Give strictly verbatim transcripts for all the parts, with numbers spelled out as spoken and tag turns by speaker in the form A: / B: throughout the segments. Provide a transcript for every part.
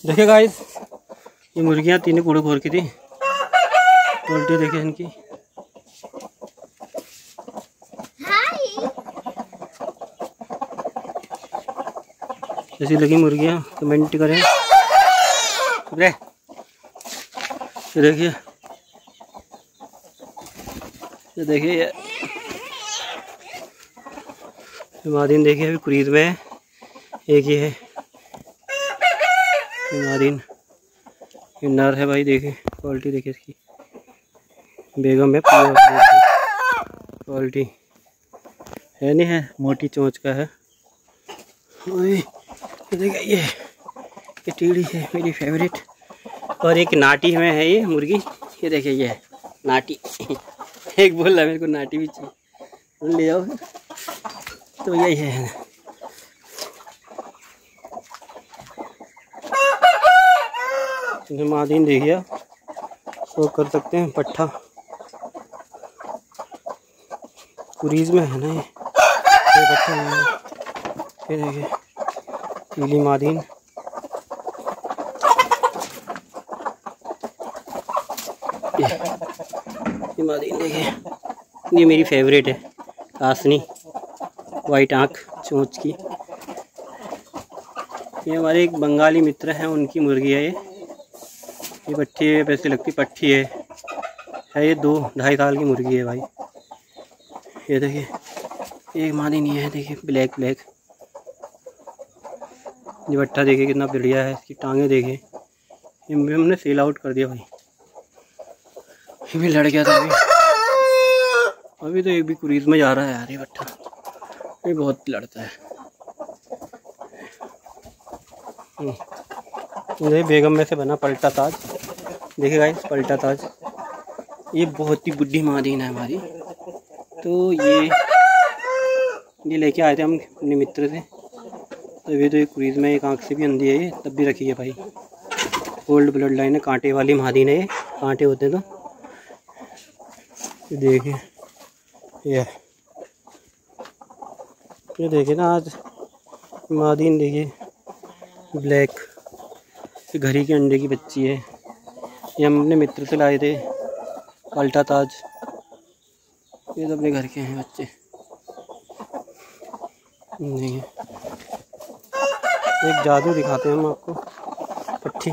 A: देखिए गाइस, ये मुर्गियाँ तीनों कूड़े घोर की थी। क्वालिटी देखिए इनकी। जैसी लगी मुर्गियाँ कमेंट करें। ये देखिए, ये देखिए, ये मादीन देखिए अभी क्रीज में है। एक ही है मादीन, ये नर है भाई। देखिए क्वालिटी देखिए इसकी, बेगम है। क्वालिटी है नहीं है, मोटी चोंच का है। ये देखिए, ये ये टीड़ी है मेरी फेवरेट। और एक नाटी में है ये मुर्गी। ये देखिए, ये है नाटी। एक बोल रहा है मेरे को नाटी भी चाहिए, ले जाओ। तो यही है। मादीन देखिए, शो कर सकते हैं। पट्ठा कुरीज में है ना ये, ये पट्ठा नहीं है। ये देखिए पीली मादीन। ये, ये मादीन देखिए, ये मेरी फेवरेट है। कासनी, वाइट आँख, चोंच की। ये हमारे एक बंगाली मित्र हैं, उनकी मुर्गी है ये। ये पट्ठी है, वैसे लगती पट्ठी है है ये दो ढाई साल की मुर्गी है भाई। ये देखिए एक मादीन ये है, देखिए ब्लैक ब्लैक। ये पट्ठा देखिए कितना बढ़िया है। इसकी टांगे देखिए। ये हमने सेल आउट कर दिया भाई। ये भी लड़ गया था अभी। अभी तो एक भी कुरीज में जा रहा है यार ये पट्ठा। ये बहुत लड़ता है। ये बेगम में से बना पलटा ताज। देखिए गाइस, पलटा ताज। ये बहुत ही बुढ़ी मादीन है हमारी। तो ये ये लेके आए थे हम अपने मित्र से। तो अभी तो ये क्रीज में एक आँख से भी अंधी है ये, तब भी रखी है भाई। गोल्ड ब्लड लाइन है, कांटे वाली मादीन है ये। कांटे होते तो ये देखिए, ये ये देखिए ना आज मादीन देखिए ब्लैक। घड़ी के अंडे की बच्ची है। ये हम अपने मित्र से लाए थे, पलटा ताज। ये तो अपने घर के हैं बच्चे। नहीं, एक जादू दिखाते हैं हम आपको। पट्टी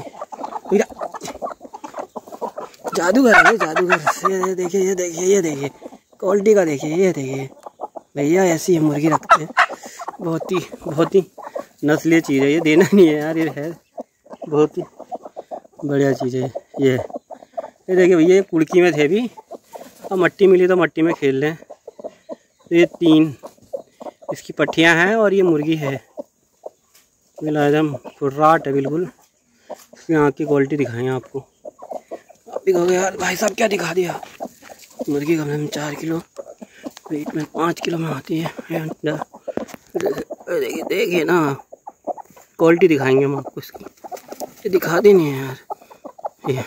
A: जादूगर है, जादूगर। ये देखिए, ये देखिए, ये देखिए क्वालिटी का देखिए। ये देखिए भैया, ऐसी मुर्गी रखते हैं। बहुत ही बहुत ही नस्लीय चीज़ है ये। देना नहीं है यार, ये है बहुत ही बढ़िया चीज़ है ये। ये देखिए भैया, ये कुड़की में थे भी, अब मट्टी मिली तो मट्टी में खेल रहे हैं। तो ये तीन इसकी पट्टियाँ हैं और ये मुर्गी है। मिला एकदम फुर्राट है बिल्कुल। इसकी आँख की क्वालिटी दिखाएँ आपको। आप भी कहोगे यार भाई साहब क्या दिखा दिया। मुर्गी कम से कम चार किलो वेट में, पाँच किलो में आती है। देखिए देखिए ना, क्वालिटी दिखाएंगे हम आपको इसकी। ये दिखा देनी है यार ये।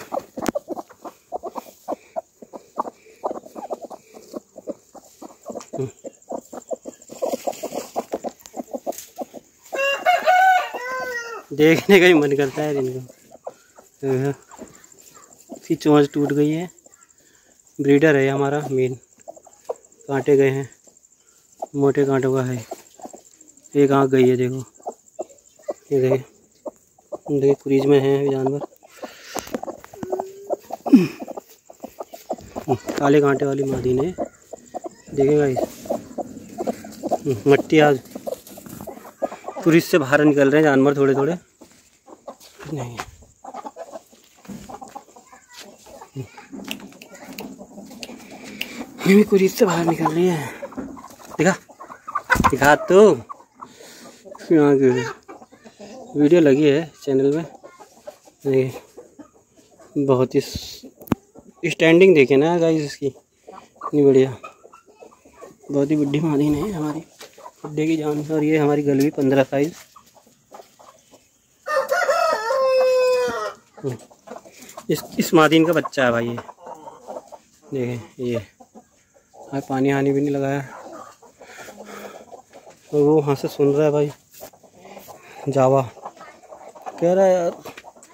A: देखने का ही मन करता है इनको। इसकी चोंच टूट गई है। ब्रीडर है हमारा मेन। कांटे गए हैं, मोटे कांटों का है। एक आँख गई है देखो। ये देखिए, देखिए क्रीज में है जानवर। काले कांटे वाली मादीन है। देखिएगा इस मट्टी आज क्रीज से बाहर निकल रहे हैं जानवर थोड़े थोड़े। नहीं, ये भी क्रीज से बाहर निकल रही है। दिखा दिखा तो वीडियो लगी है चैनल में। नहीं, बहुत ही स्टैंडिंग देखे ना गाइस इसकी, इतनी बढ़िया। बहुत ही बुढ़ी मादीन है हमारी, बुढ़े की जान। और ये हमारी गलवी पंद्रह साइज। इस इस मादीन का बच्चा है भाई ये। देखें ये भाई, पानी आनी भी नहीं लगाया। और वो वहाँ से सुन रहा है भाई, जावा कह रहा है यार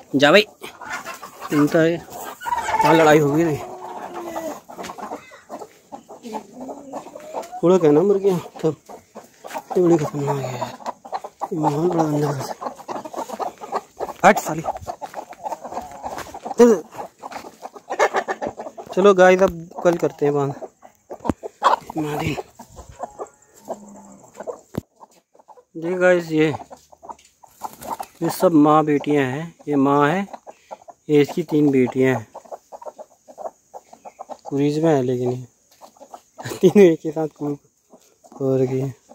A: जा भाई, चिंता है वहाँ लड़ाई होगी नहीं। थोड़ा कहना मुर्गियाँ तब ये बड़ी खतरनाक है यार, ये माहौल बड़ा गंदा है। हट साली। चलो गाइस अब कल करते हैं बांध। देखिए गाइस ये ये सब माँ बेटियां हैं, ये माँ है, ये इसकी तीन बेटियां हैं। कुरीज में है लेकिन ये तीनों एक ही साथ कूद हो रही है।